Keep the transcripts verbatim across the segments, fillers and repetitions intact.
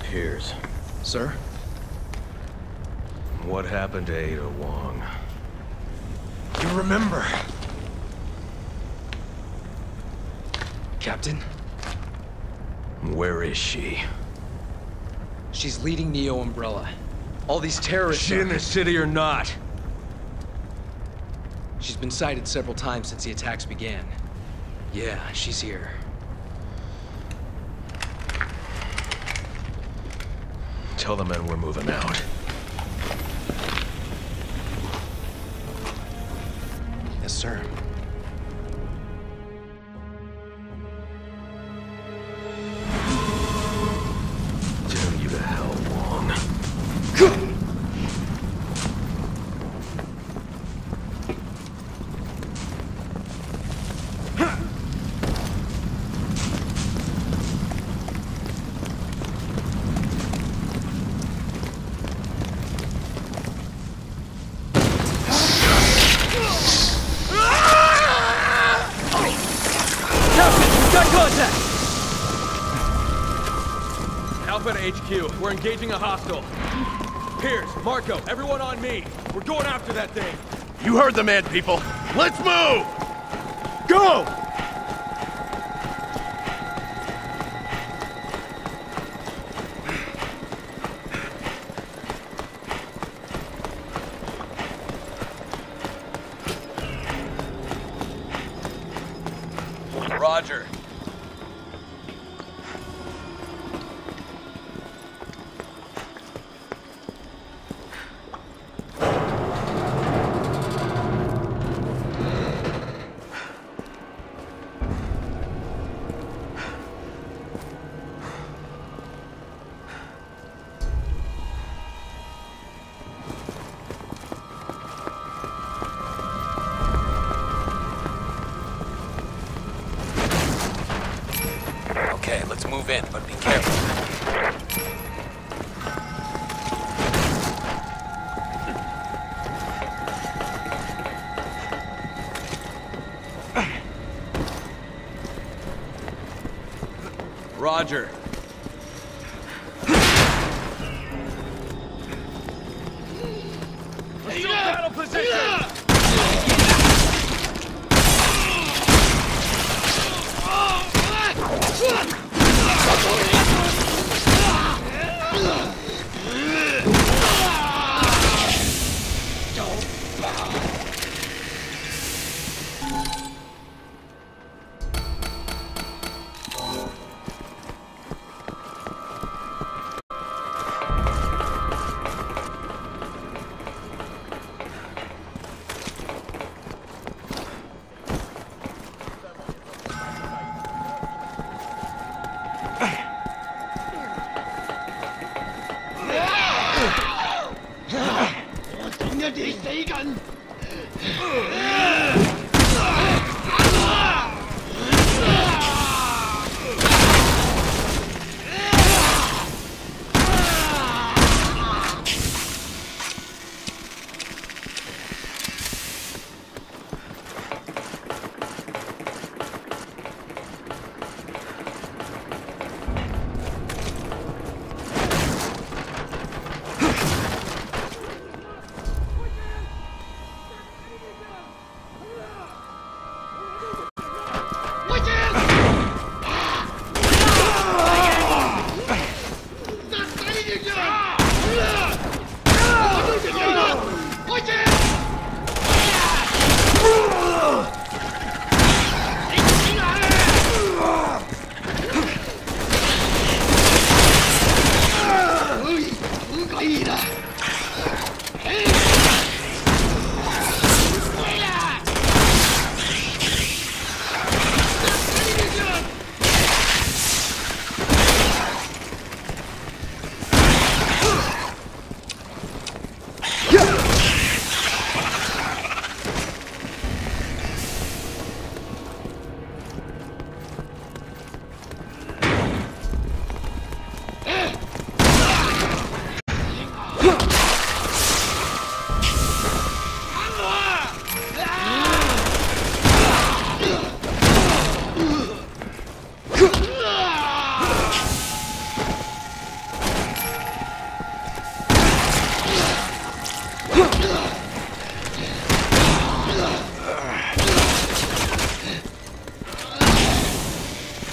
Piers. Sir? What happened to Ada Wong? You remember? Captain? Where is she? She's leading Neo Umbrella. All these terrorists Is she are... in the city or not? She's been sighted several times since the attacks began. Yeah, she's here. Tell the men we're moving out. Yes, sir. Damn you to hell, Wong. Alpha to H Q. We're engaging a hostile. Piers, Marco, everyone on me. We're going after that thing. You heard the man, people. Let's move! Go! Roger. Okay, let's move in, but be careful. Roger. Let's go battle position!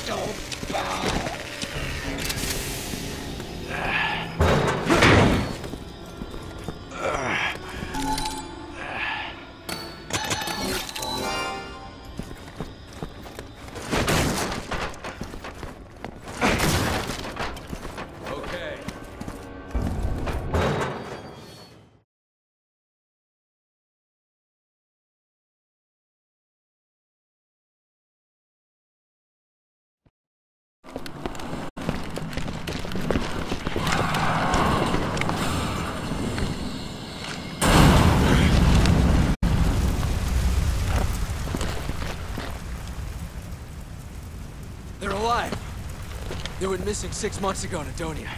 They're alive. They went missing six months ago in Adonia.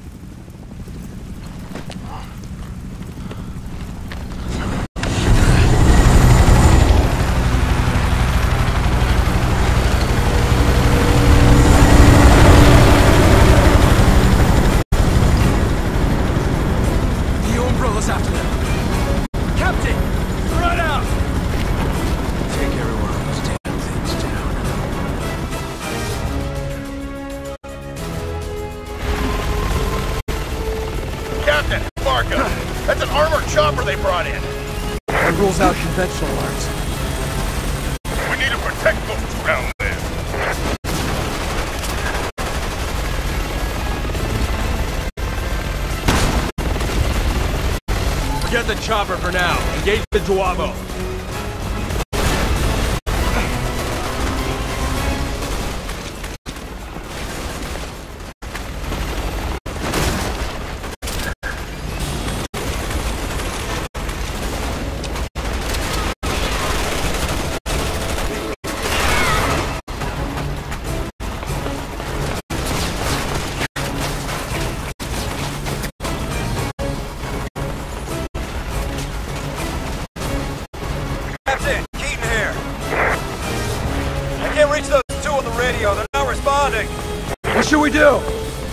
The Umbrella's after them. Captain! Run out! Take every one of those damn things down. Captain, Marco, that's an armored chopper they brought in. That rules out conventional arms. We need to protect folks around there. Forget the chopper for now. Engage the Juavo. Captain, Keaton here. I can't reach those two on the radio. They're not responding. What should we do?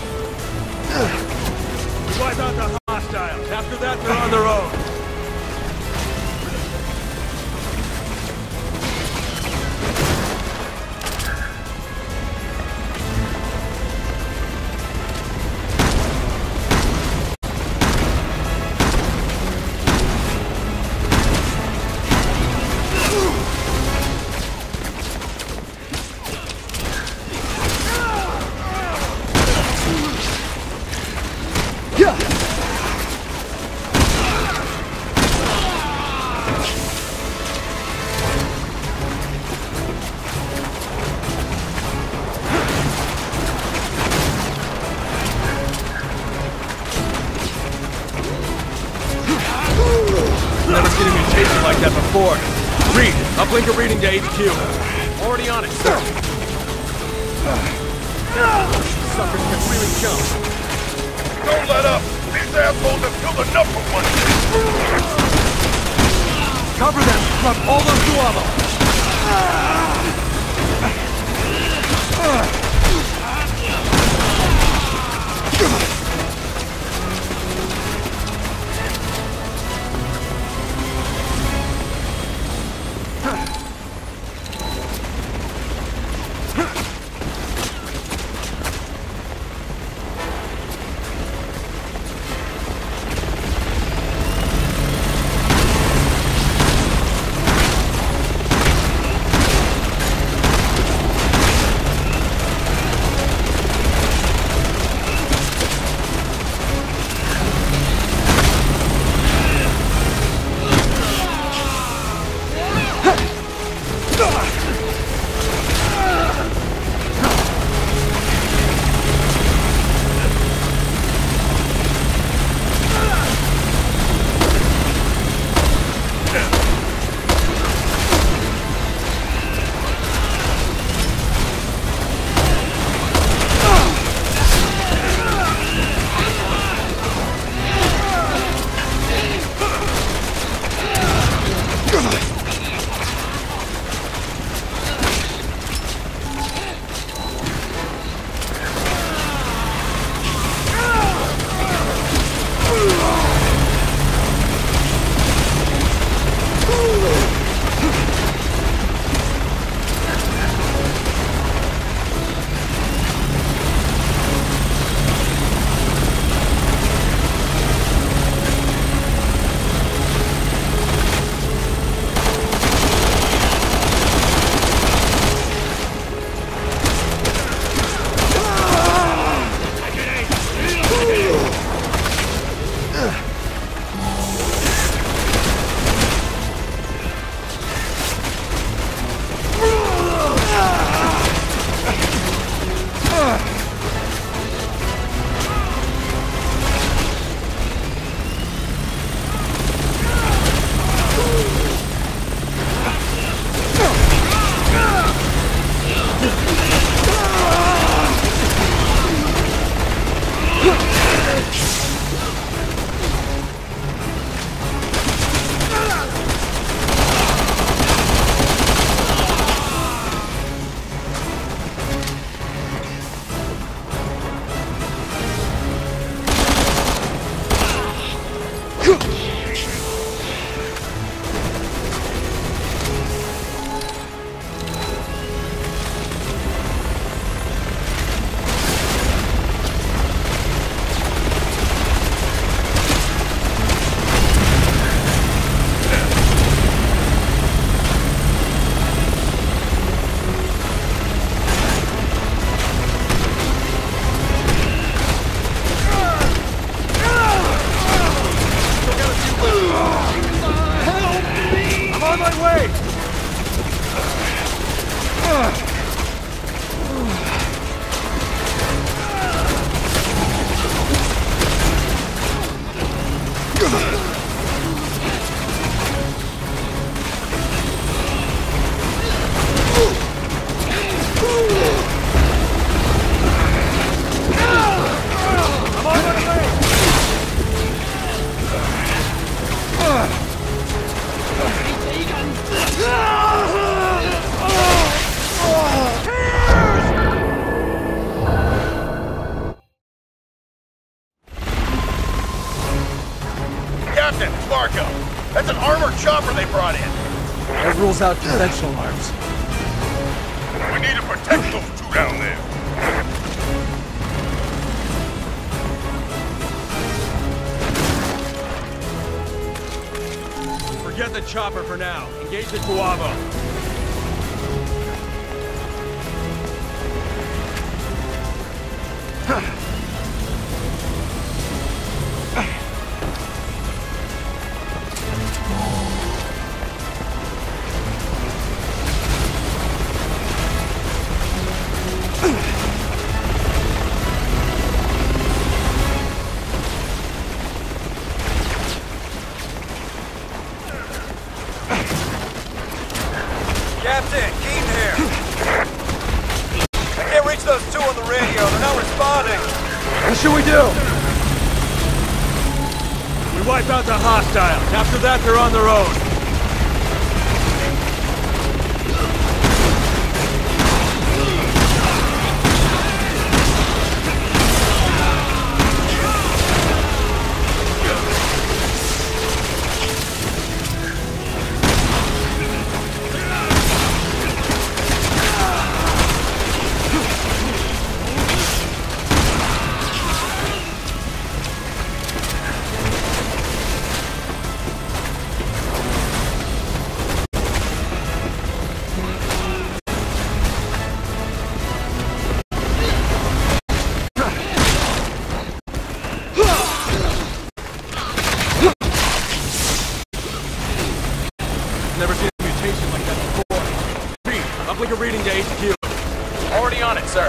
Wipe out the hostiles. After that, they're on their own. Never seen a mutation like that before. Reed, uplink a reading to H Q. Already on it, sir. Suckers can really jump. Don't let up! These assholes have killed enough for one day! Cover them! Drop all those Juavo! calls out defense alarms. We need to protect those two down there. Forget the chopper for now. Engage the Guavo. Captain, Keaton here. I can't reach those two on the radio. They're not responding. What should we do? We wipe out the hostiles. After that, they're on their own. Never seen a mutation like that before. Pete, uplink a reading to H Q. Already on it, sir.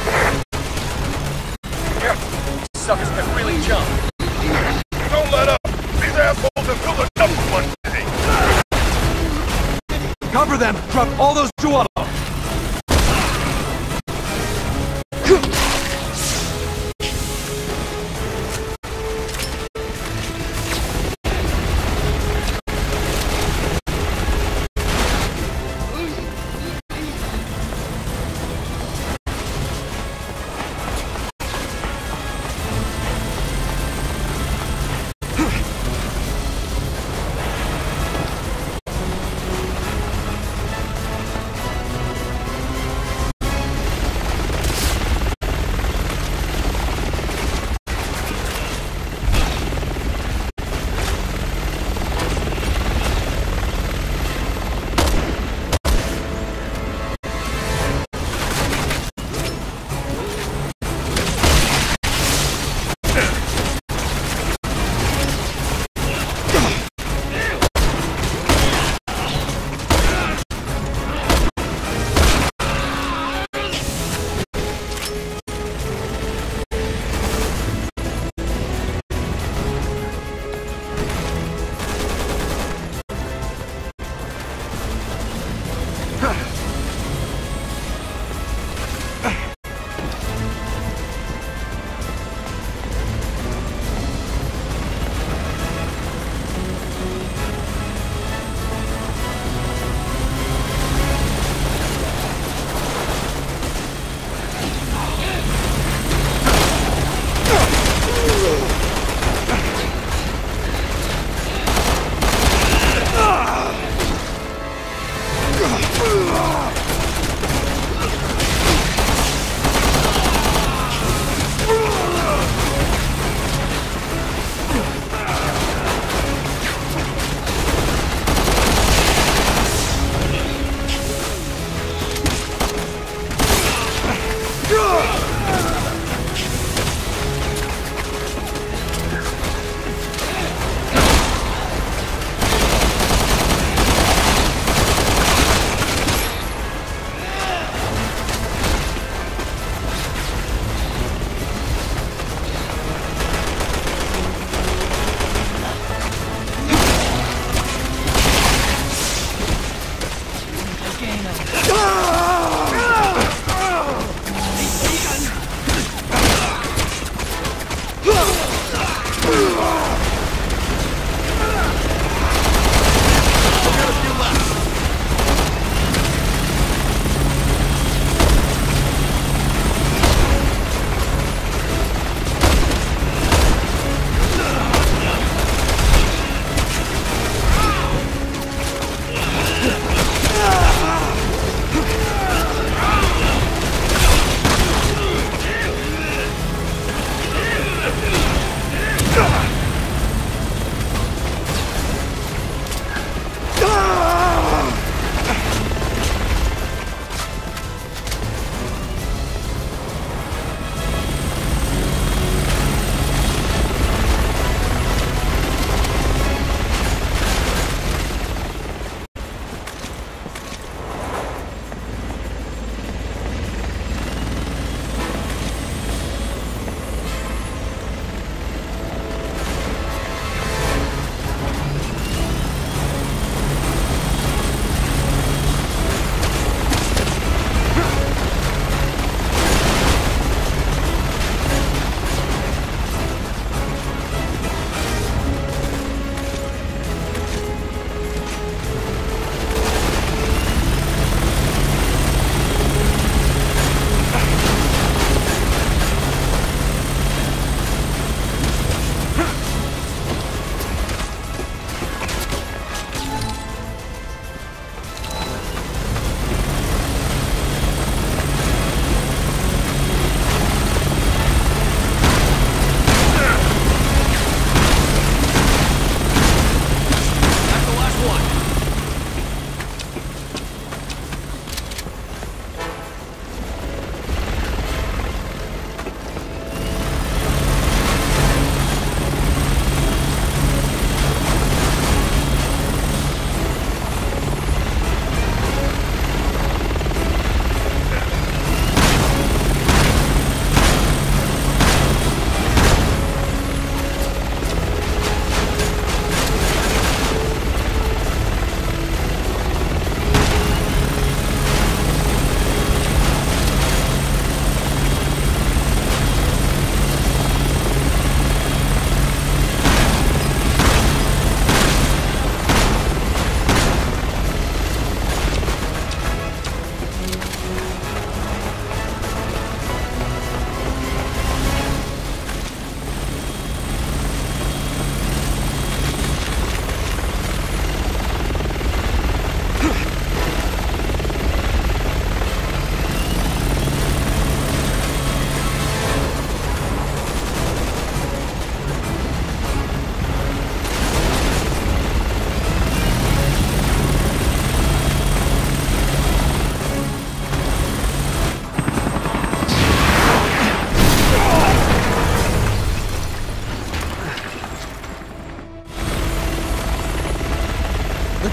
Here. Suckers can really jump. Don't let up. These assholes have killed enough for one day. Cover them! Drop all those Guavo!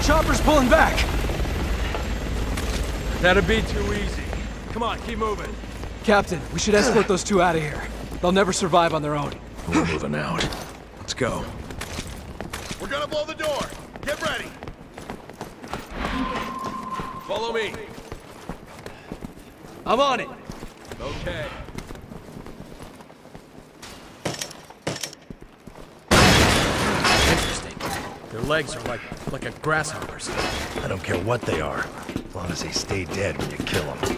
chopper's pulling back! That'd be too easy. Come on, keep moving. Captain, we should escort those two out of here. They'll never survive on their own. We're moving out. Let's go. We're gonna blow the door. Get ready. Follow me. I'm on it! Okay. Interesting. Their legs are like like a grasshopper's. I don't care what they are, as long as they stay dead when you kill them.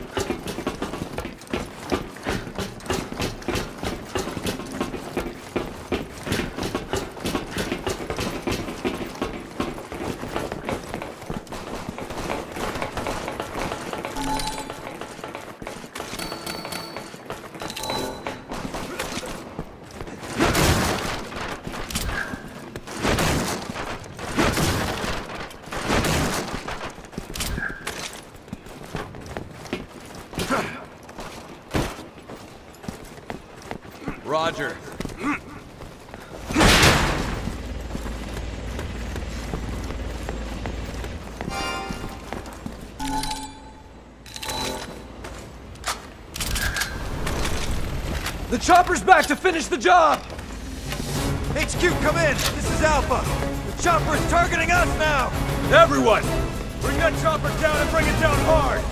Roger. The chopper's back to finish the job! H Q, come in! This is Alpha! The chopper is targeting us now! Everyone! Bring that chopper down and bring it down hard!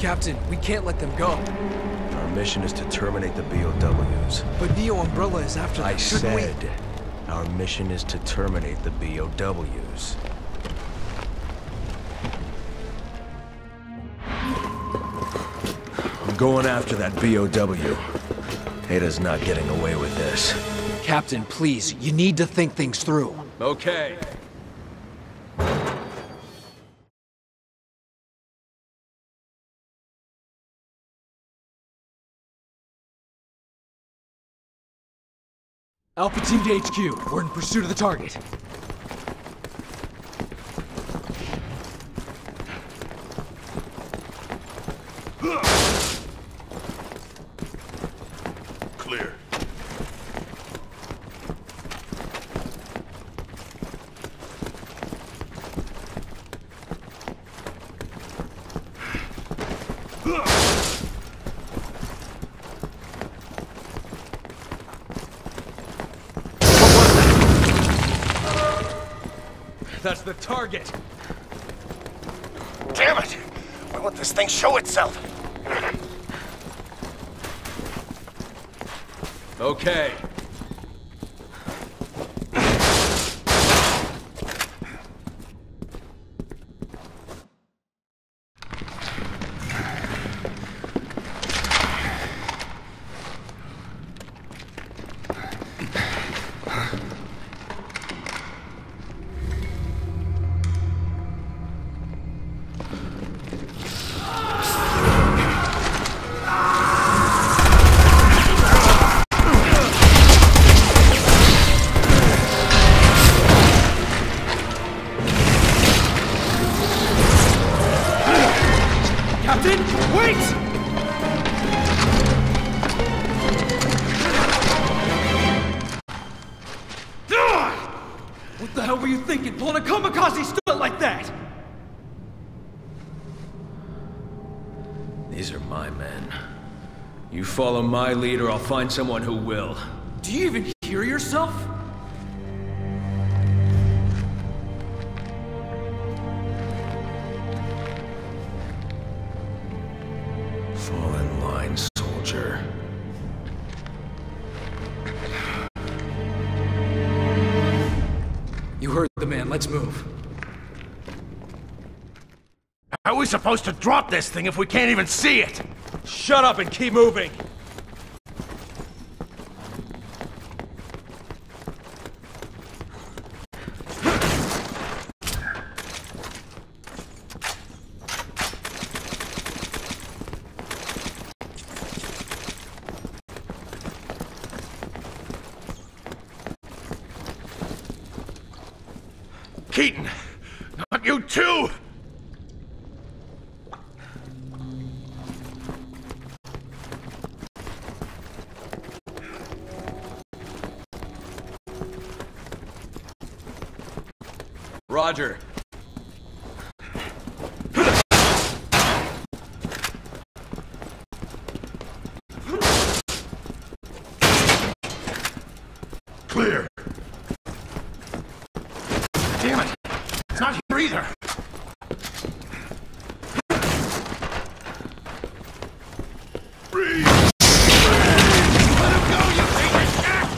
Captain, we can't let them go. Our mission is to terminate the B O Ws. But Neo Umbrella is after them. I said our mission is to terminate the B O Ws. I'm going after that B O W. Ada's not getting away with this. Captain, please, you need to think things through. Okay. Alpha Team to H Q. We're in pursuit of the target. Clear. That's the target. Damn it! Why won't this thing show itself? Okay. Captain, wait! What the hell were you thinking, pulling a kamikaze stunt like that? These are my men. You follow my lead or I'll find someone who will. Do you even hear yourself? Fall in line, soldier. You heard the man, let's move. How are we supposed to drop this thing if we can't even see it? Shut up and keep moving! Keaton! Not you too! Roger. Clear. Damn it! It's not here either! Breathe! Let him go, you piece of shit!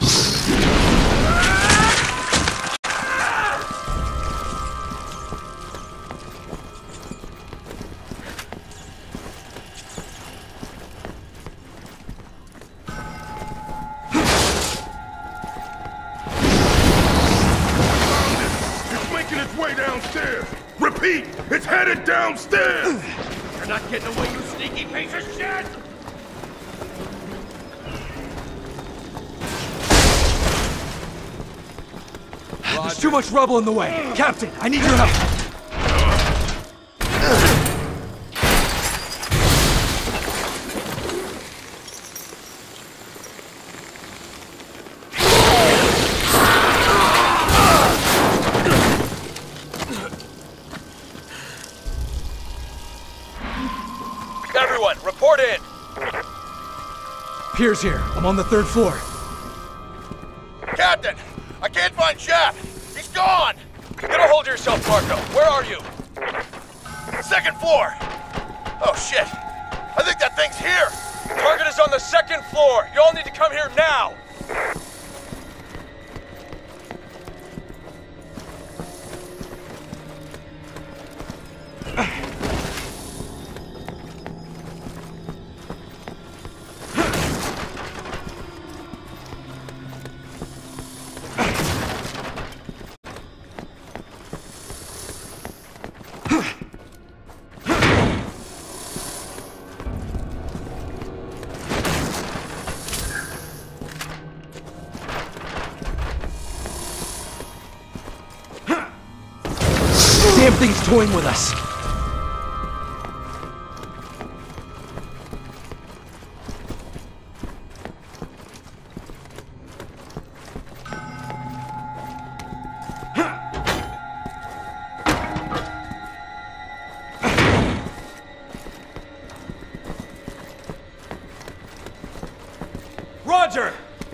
It's making its way downstairs! Repeat! It's headed downstairs! You're not getting away, you sneaky piece of shit! There's too much rubble in the way. Captain, I need your help. Everyone, report in! Pierce here. I'm on the third floor. Captain! I can't find Shaft! He's gone! Get a hold of yourself, Marco. Where are you? Second floor! Oh, shit. I think that thing's here. Target is on the second floor. You all need to come here now. Damn thing's toying with us. Roger!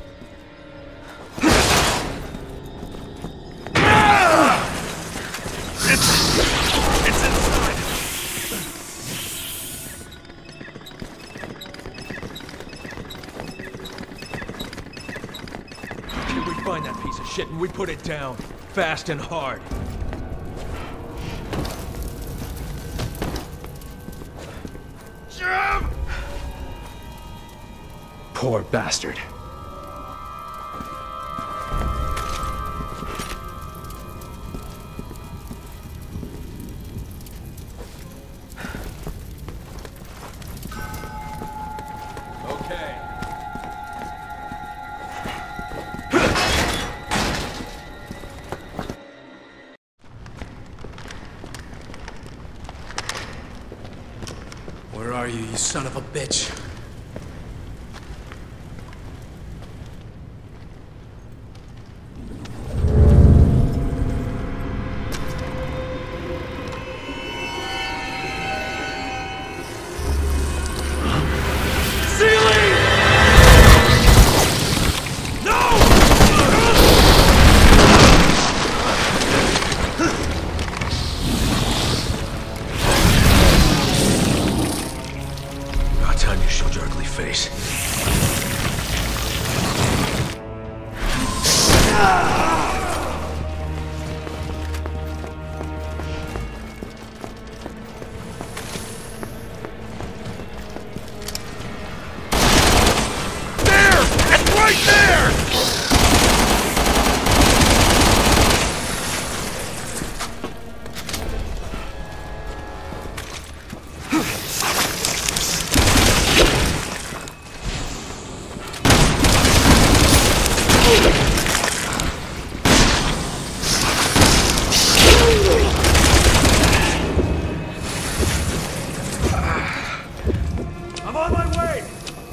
Find that piece of shit and we put it down. Fast and hard. Jim! Poor bastard. Okay. Where are you, you son of a bitch? Time you showed your ugly face. There! It's right there! I'm on my way!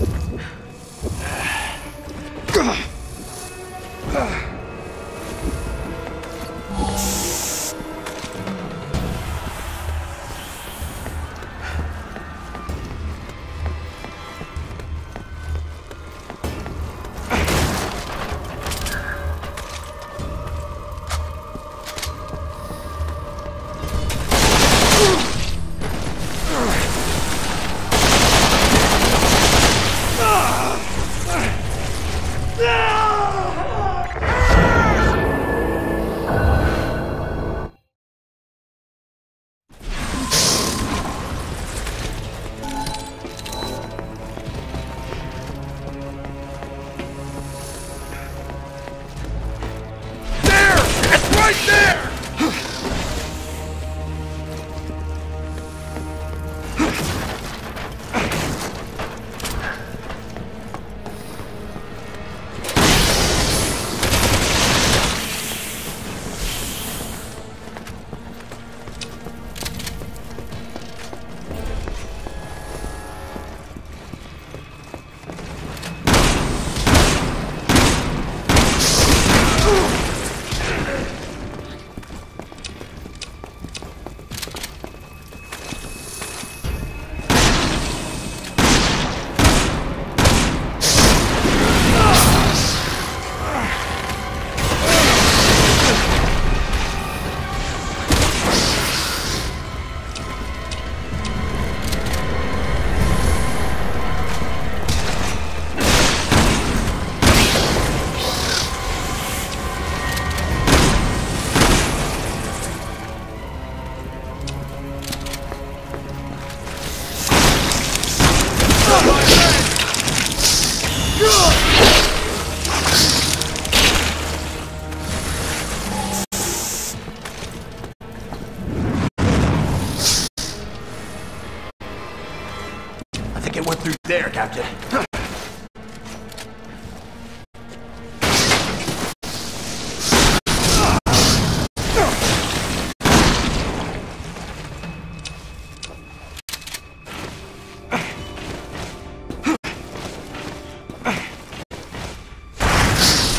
Right there!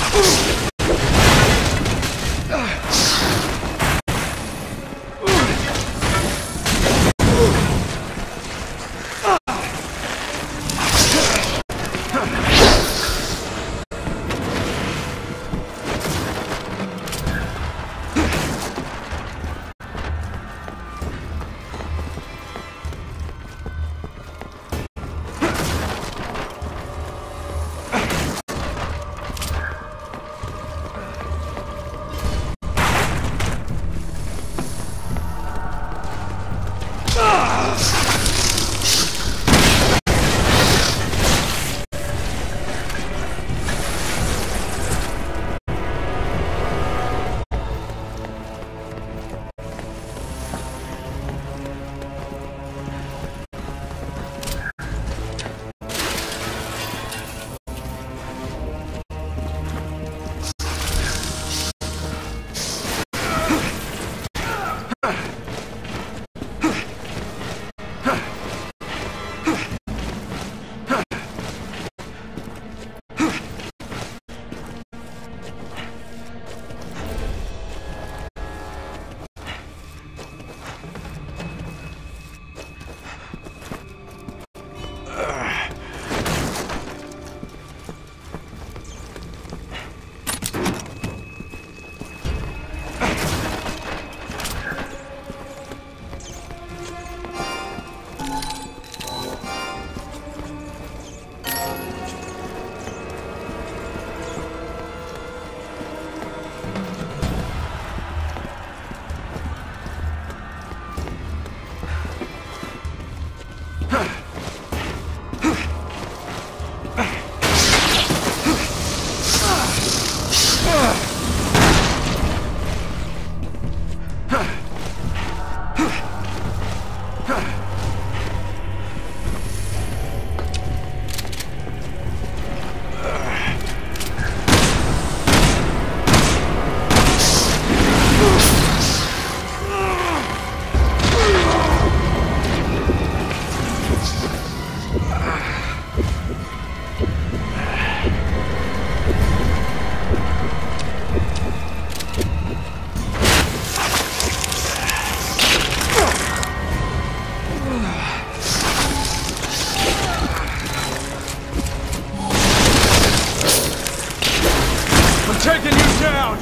Taking you down!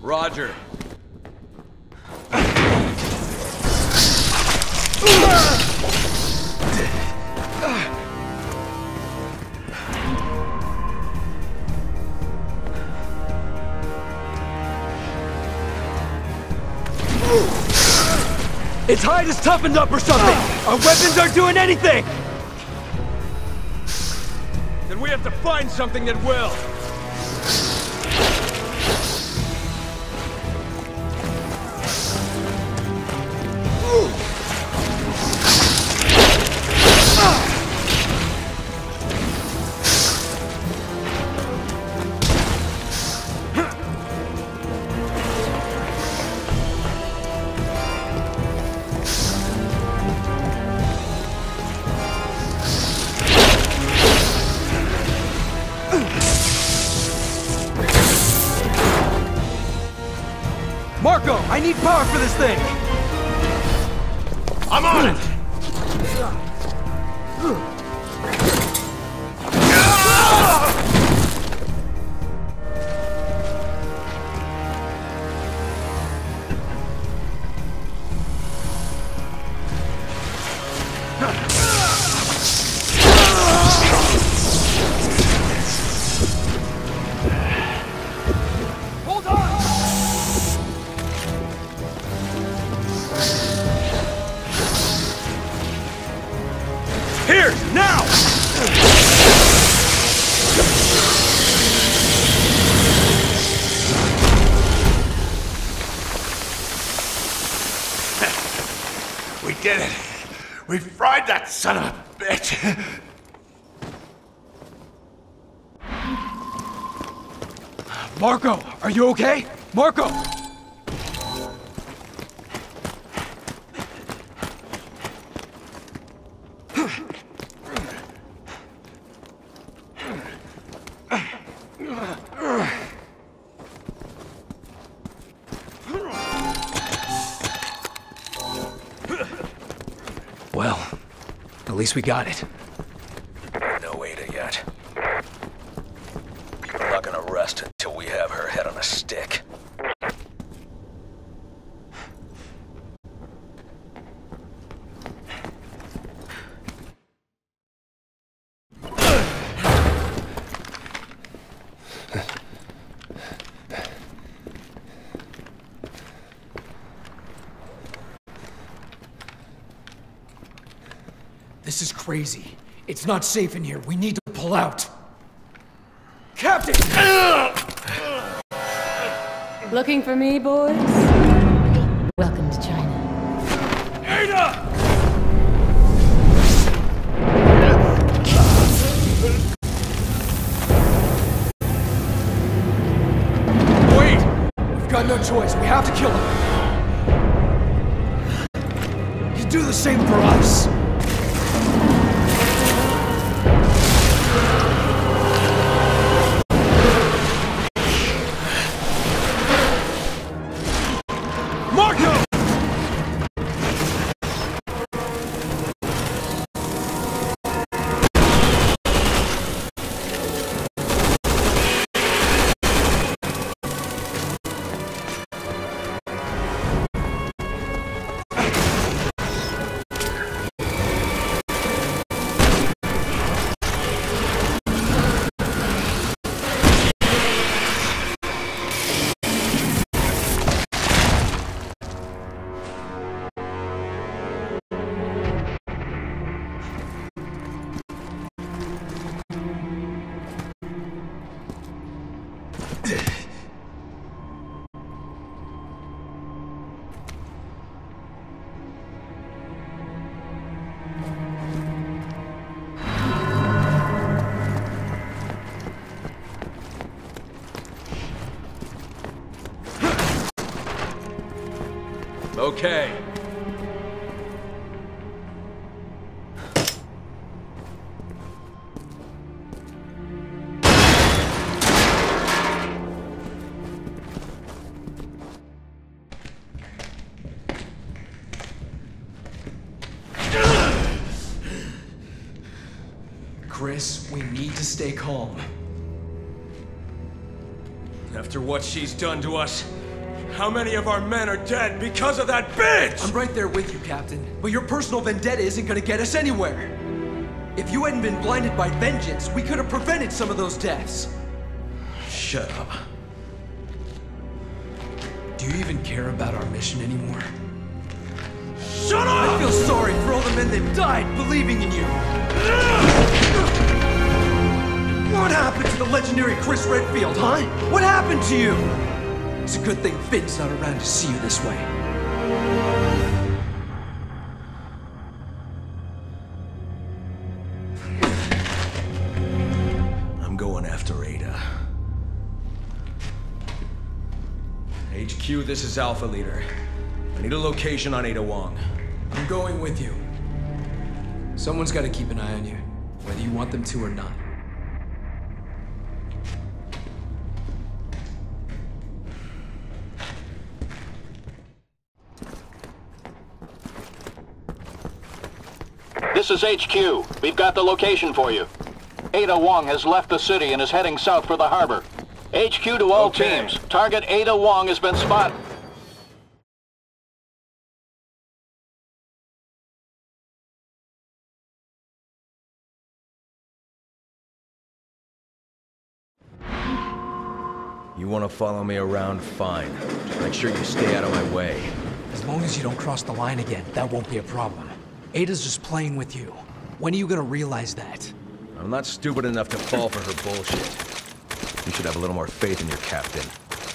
Roger. Its hide is toughened up or something! Our weapons aren't doing anything! Then we have to find something that will. Marco, I need power for this thing! I'm on it! Here, now! We did it! We fried that son of a bitch! Marco, are you okay? Marco! Well, at least we got it. No, wait yet. We're not gonna rest until we have her head on a stick. This is crazy. It's not safe in here. We need to pull out. Captain! Looking for me, boys? Welcome to China. Ada! Wait! We've got no choice. We have to kill him. He'd do the same for us. Okay. Chris, we need to stay calm. After what she's done to us, How many of our men are dead because of that bitch? I'm right there with you, Captain. But your personal vendetta isn't gonna get us anywhere. If you hadn't been blinded by vengeance, we could have prevented some of those deaths. Shut up. Do you even care about our mission anymore? Shut up! I feel sorry for all the men that died believing in you. What happened to the legendary Chris Redfield, huh? What happened to you? It's a good thing Finn's not around to see you this way. I'm going after Ada. H Q, this is Alpha Leader. I need a location on Ada Wong. I'm going with you. Someone's got to keep an eye on you, whether you want them to or not. This is H Q. We've got the location for you. Ada Wong has left the city and is heading south for the harbor. H Q to all Okay. teams. Target Ada Wong has been spotted. You want to follow me around? Fine. Just make sure you stay out of my way. As long as you don't cross the line again, that won't be a problem. Ada's just playing with you. When are you gonna realize that? I'm not stupid enough to fall for her bullshit. You should have a little more faith in your captain.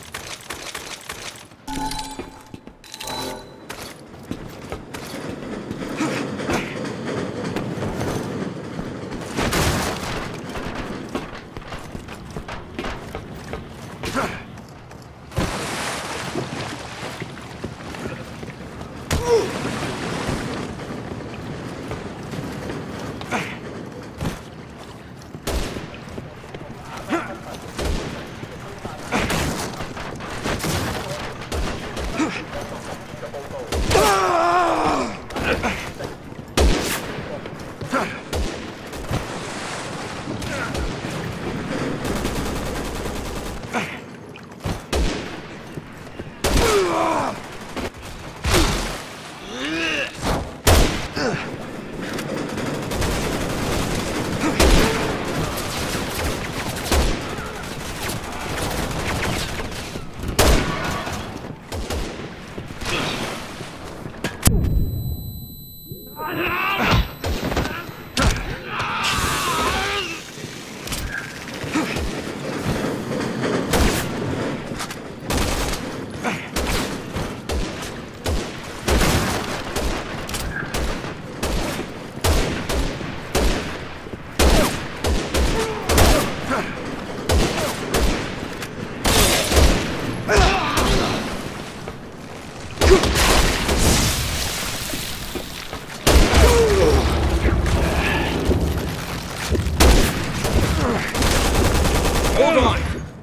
Hold on!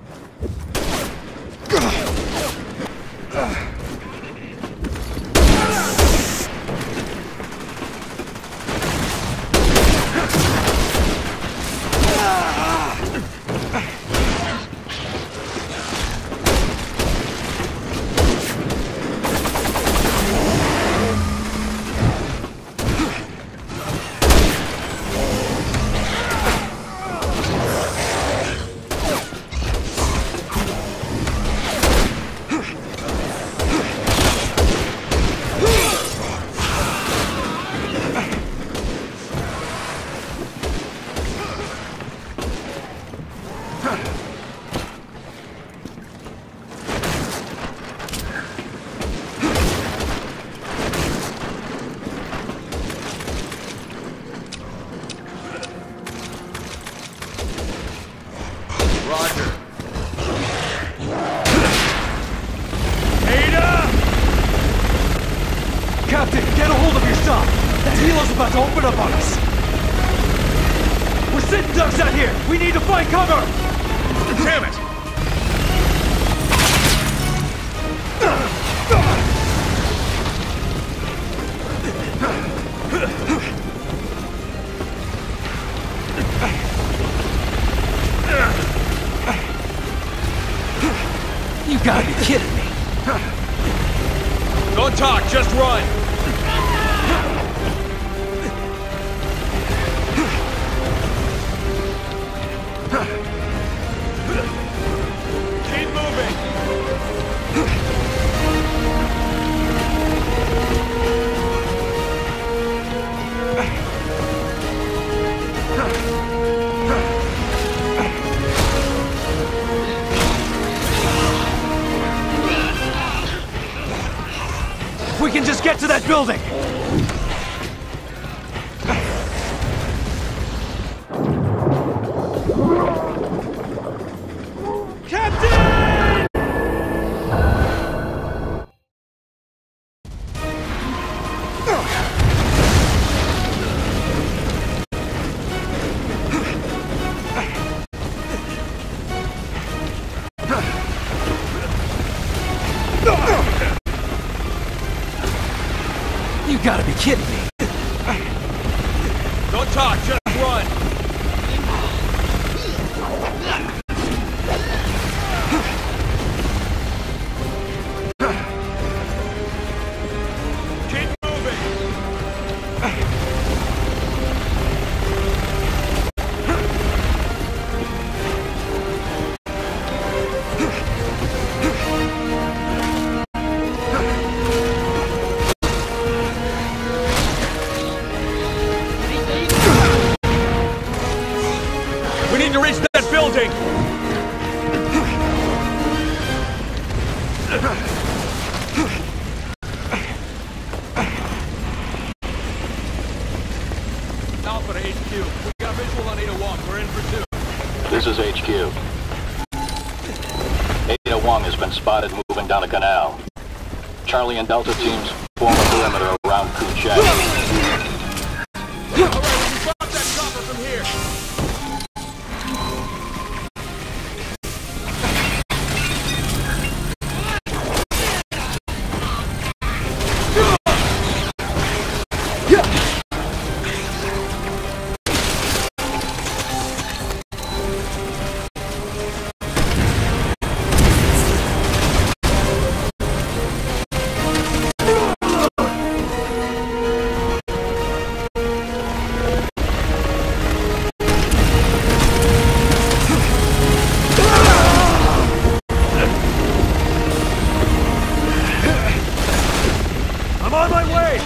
Captain, get a hold of yourself! That helo's about to open up on us! We're sitting ducks out here! We need to find cover! Damn it! You gotta be kidding me! Don't talk, just run! Keep moving! We can just get to that building! Captain! You gotta be kidding me! Don't talk, just run! Keep moving! We need to reach that building! Alpha to H Q. We got a visual on Ada Wong. We're in pursuit. This is H Q. Ada Wong has been spotted moving down a canal. Charlie and Delta teams form a perimeter around Kuchek. Alright, we can drop that chopper from here! I'm on my way!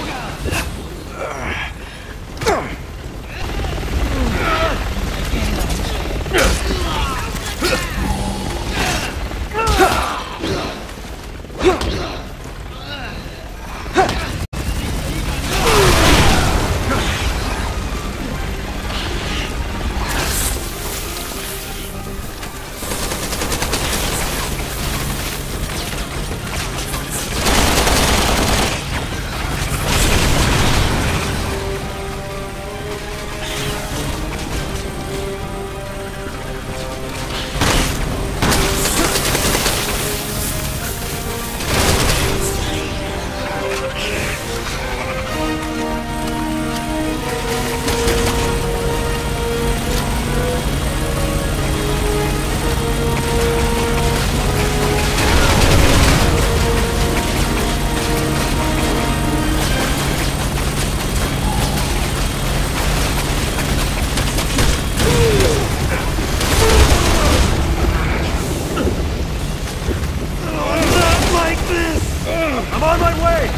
I'm on my way!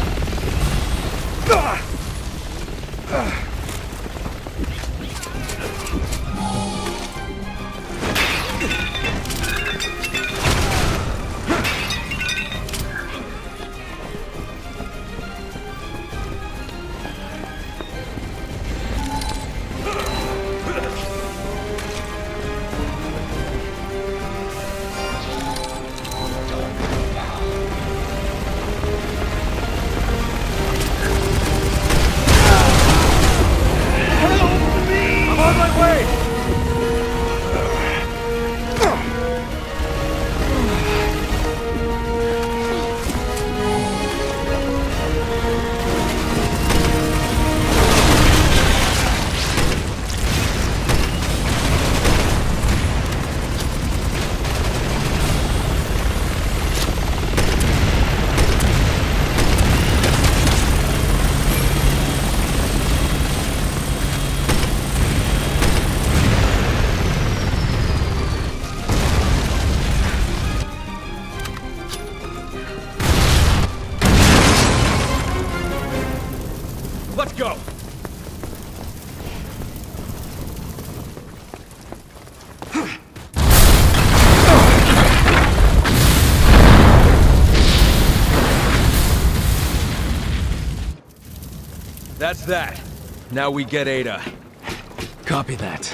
That's that. Now we get Ada. Copy that.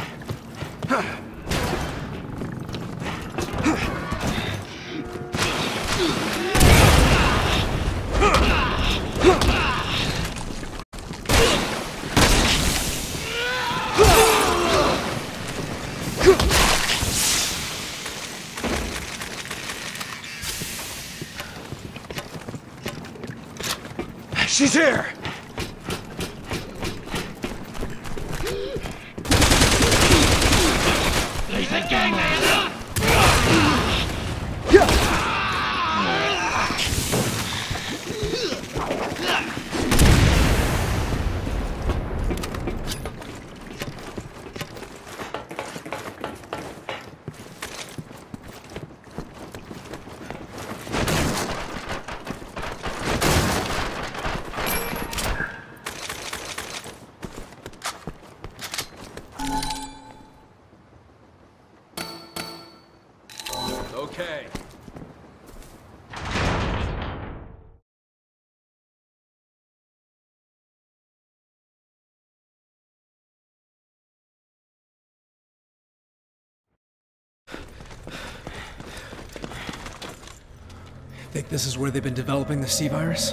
She's here! Okay. Think this is where they've been developing the C-virus?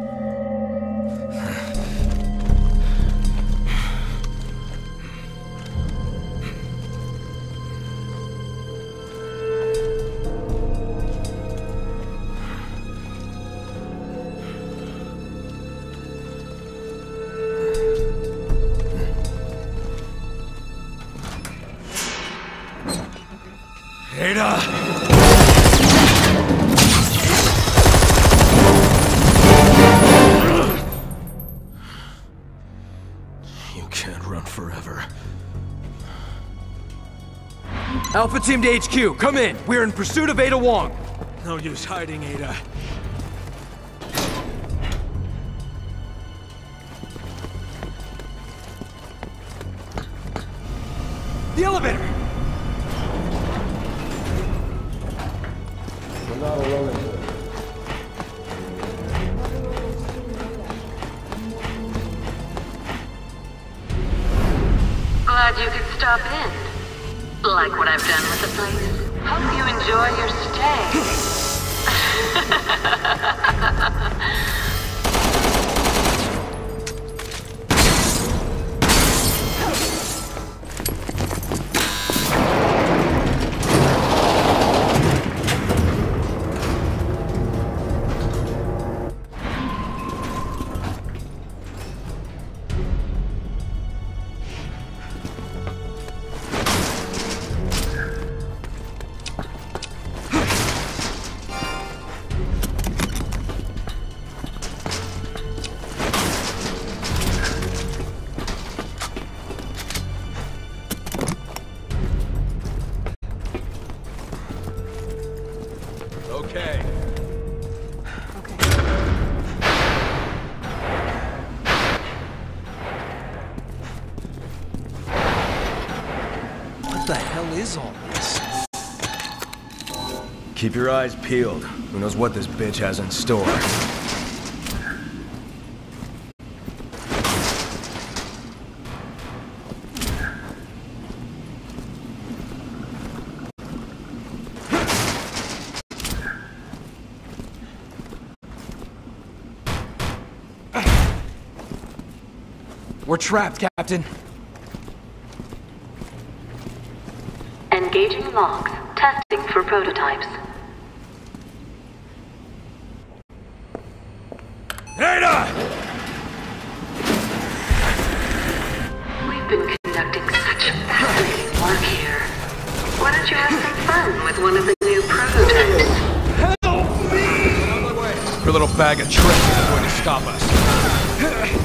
Ada! You can't run forever. Alpha Team to H Q, come in! We're in pursuit of Ada Wong! No use hiding, Ada. The elevator! We're not alone in here. Glad you could stop in. Like what I've done with the place. Hope you enjoy your stay. Okay. What the hell is all this? Keep your eyes peeled. Who knows what this bitch has in store? We're trapped, Captain. Engaging logs. Testing for prototypes. Ada! We've been conducting such fascinating work here. Why don't you have some fun with one of the new prototypes? Help me! Her little bag of tricks is going to stop us.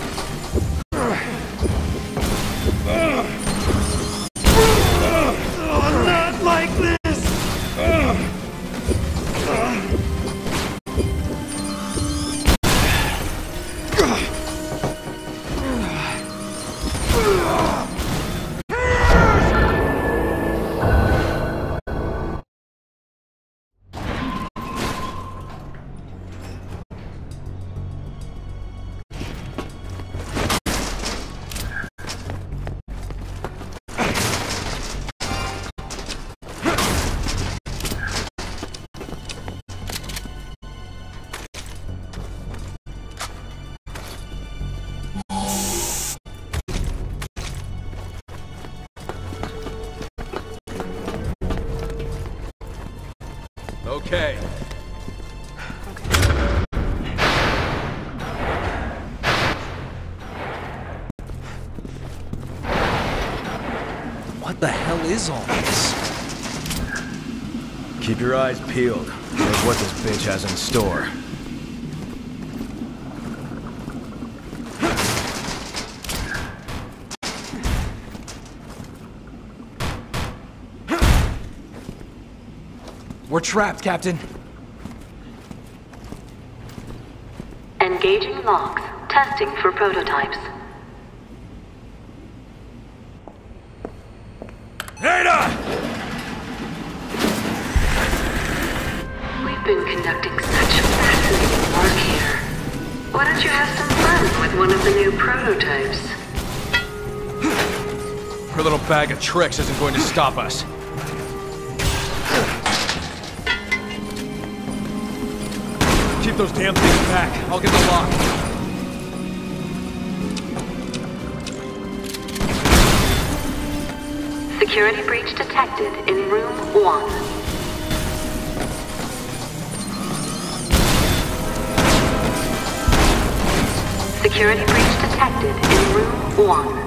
Not like this! Okay. What the hell is all this? Keep your eyes peeled. Here's what this bitch has in store. We're trapped, Captain. Engaging logs. Testing for prototypes. Ada! We've been conducting such fascinating work here. Why don't you have some fun with one of the new prototypes? Her little bag of tricks isn't going to stop us. Keep those damn things back. I'll get the lock. Security breach detected in room one. Security breach detected in room one.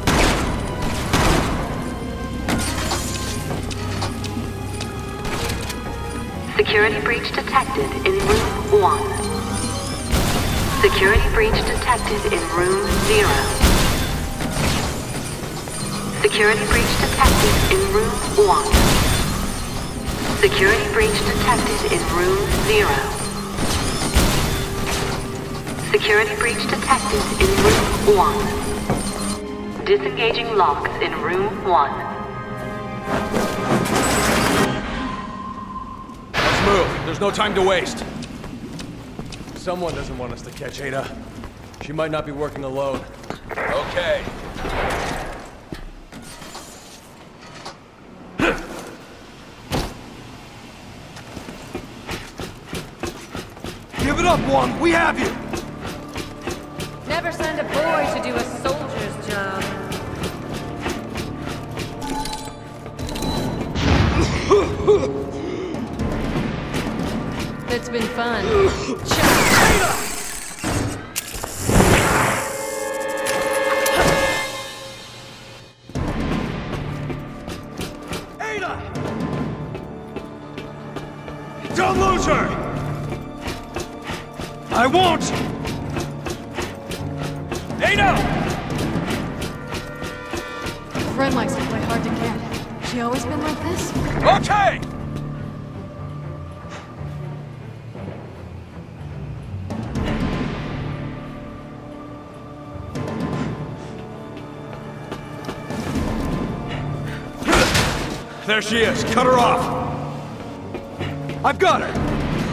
Security breach detected in room one. Security breach detected in room zero. Security breach detected in room one. Security breach detected in room zero. Security breach detected in room one. Disengaging locks in room one. Let's move. There's no time to waste. Someone doesn't want us to catch Ada. She might not be working alone. Okay. Give it up, Wong! We have you! Never send a boy to do a soldier's job. It's been fun. Ada! Ada! Don't lose her! I won't! Ada! Friend likes to play hard to get. She always been like this? Okay! There she is. Cut her off. I've got her.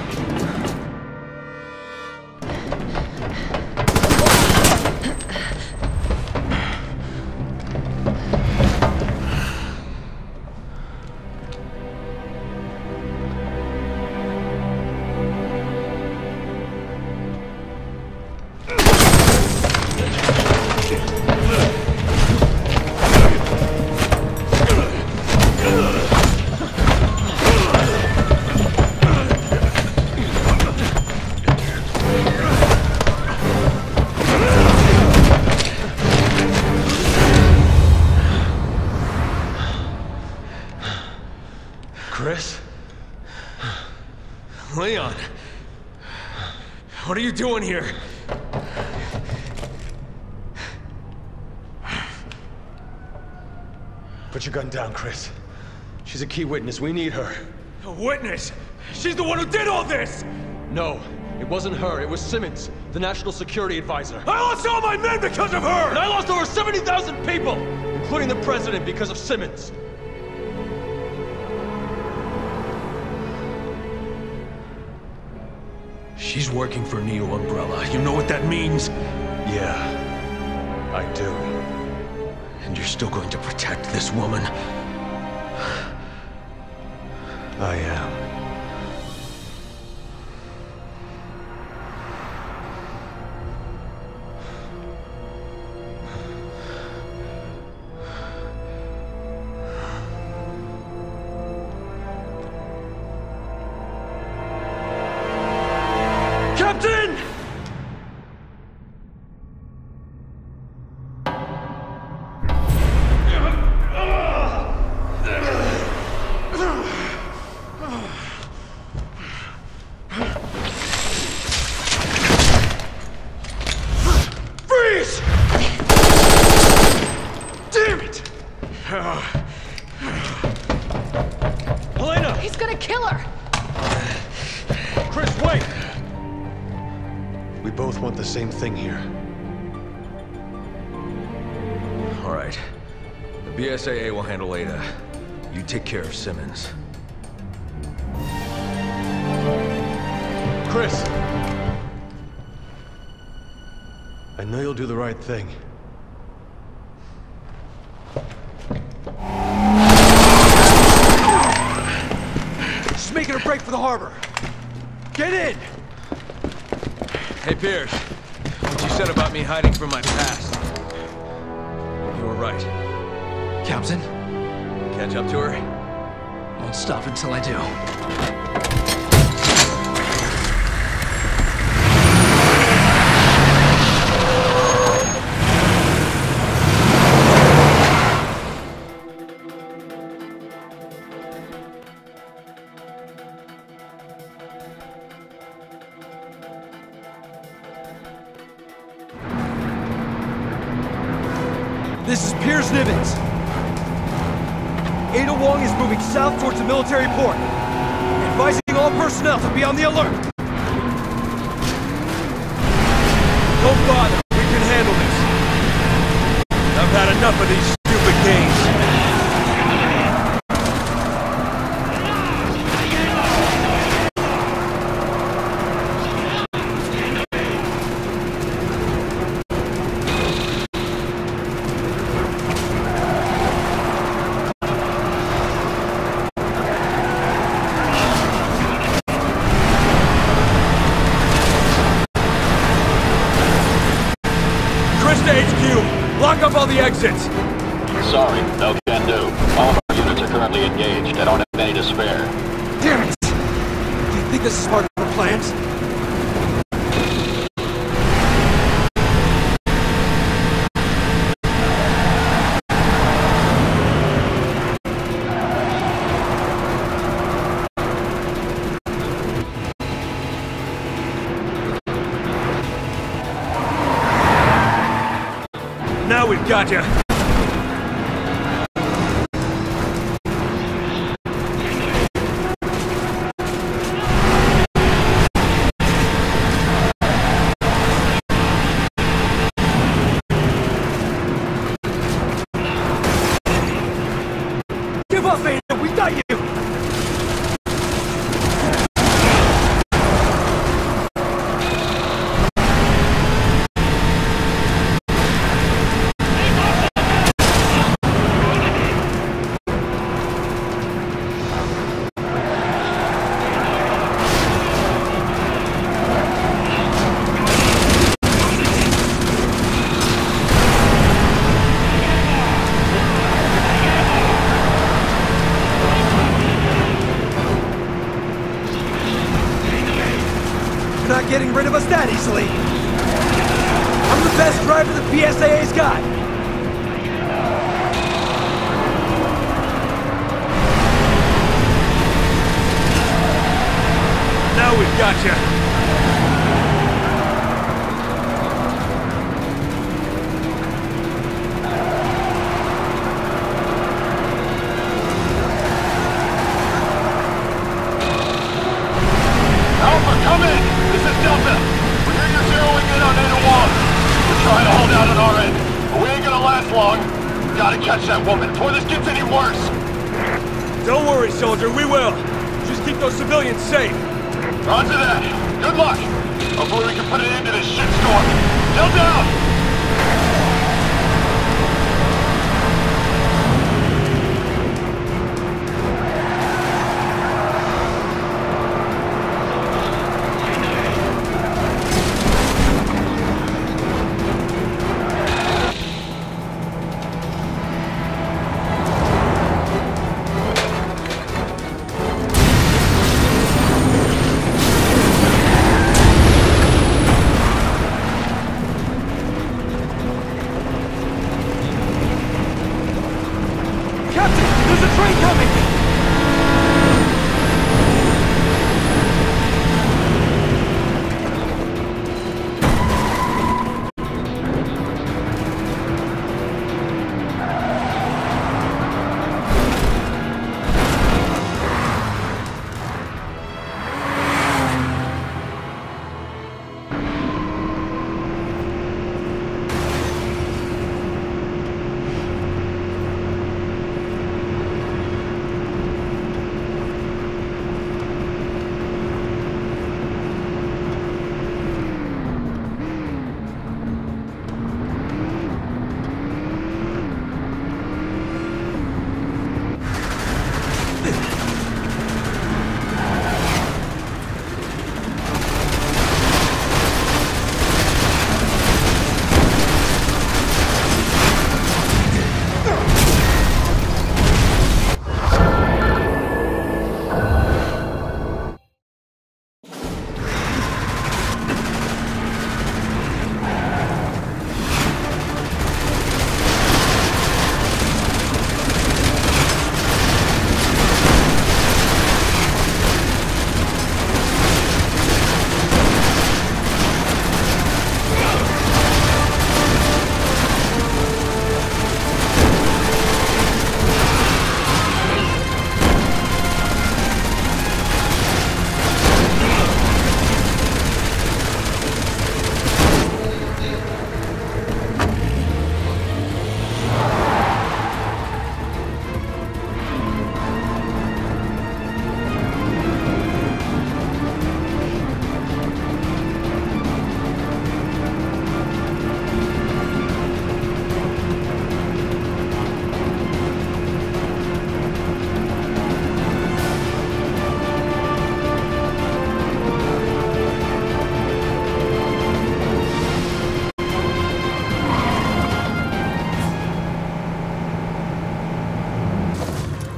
Chris? Leon? What are you doing here? Put your gun down, Chris. She's a key witness. We need her. A witness? She's the one who did all this! No, it wasn't her. It was Simmons, the National Security Advisor. I lost all my men because of her! And I lost over seventy thousand people, including the President, because of Simmons. She's working for Neo Umbrella. You know what that means? Yeah, I do. And you're still going to protect this woman? I am. Captain! Freeze! Damn it! Helena! He's gonna kill her! Chris, wait! We both want the same thing here. All right. The B S A A will handle Ada. You take care of Simmons. Chris! I know you'll do the right thing. Just making a break for the harbor. Get in! Hey, Pierce. What you said about me hiding from my past. You were right. Captain, Catch up to her? won't stop until I do. This is Piers Nibbins. Ada Wong is moving south towards the military port. Advising all personnel to be on the alert. Don't bother. We can handle this. I've had enough of these stupid games. Lock up all the exits! Sorry, no can do. All of our units are currently engaged. I don't have any to spare. Damn it! Do you think this is part of the plans? Now we've got you. Give up, Ada! We got you! Not getting rid of us that easily. I'm the best driver the P S A A's got. Now we've got you. Alpha, come in! This is Delta. We hear you're zeroing in on Ada Wong. We're trying to hold out on our end, but we ain't gonna last long. We gotta catch that woman before this gets any worse. Don't worry, soldier, we will. Just keep those civilians safe. Roger that. Good luck. Hopefully we can put an end to this shitstorm. Still down!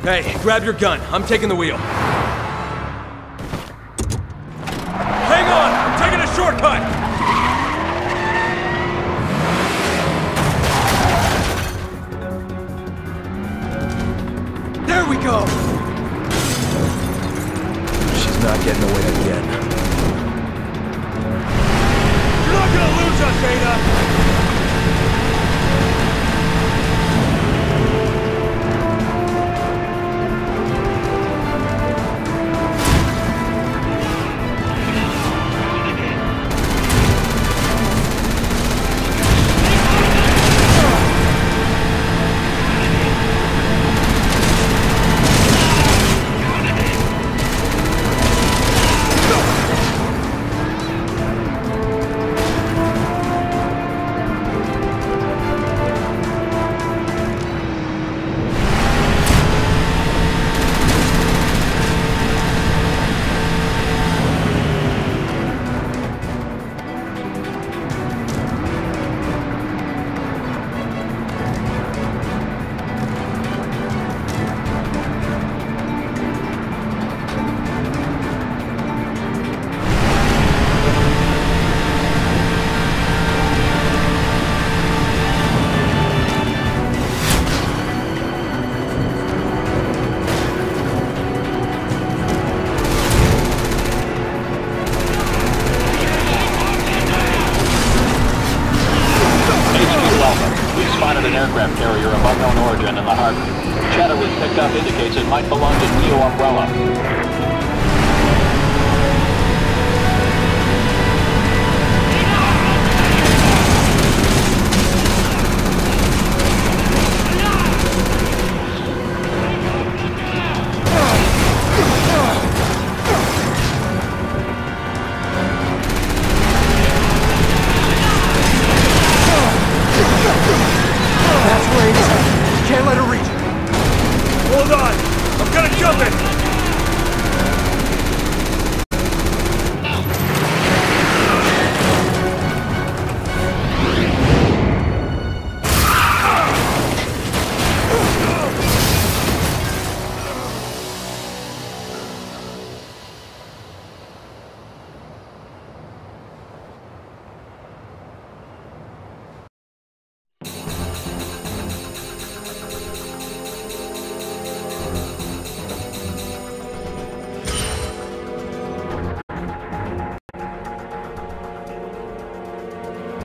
Hey, grab your gun. I'm taking the wheel. Hang on! I'm taking a shortcut! There we go! She's not getting away again. You're not gonna lose us, Ada! Aircraft carrier of unknown origin in the harbor. Chatter we've picked up indicates it might belong to Neo Umbrella.